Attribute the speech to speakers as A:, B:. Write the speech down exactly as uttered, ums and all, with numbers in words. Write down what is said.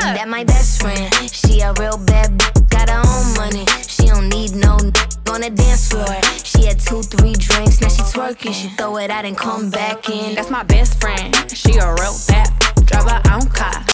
A: That my best friend, she a real bad b, got her own money. She don't need no n on the dance floor. She had two, three drinks, now she twerking. She throw it out and come back in.
B: That's my best friend.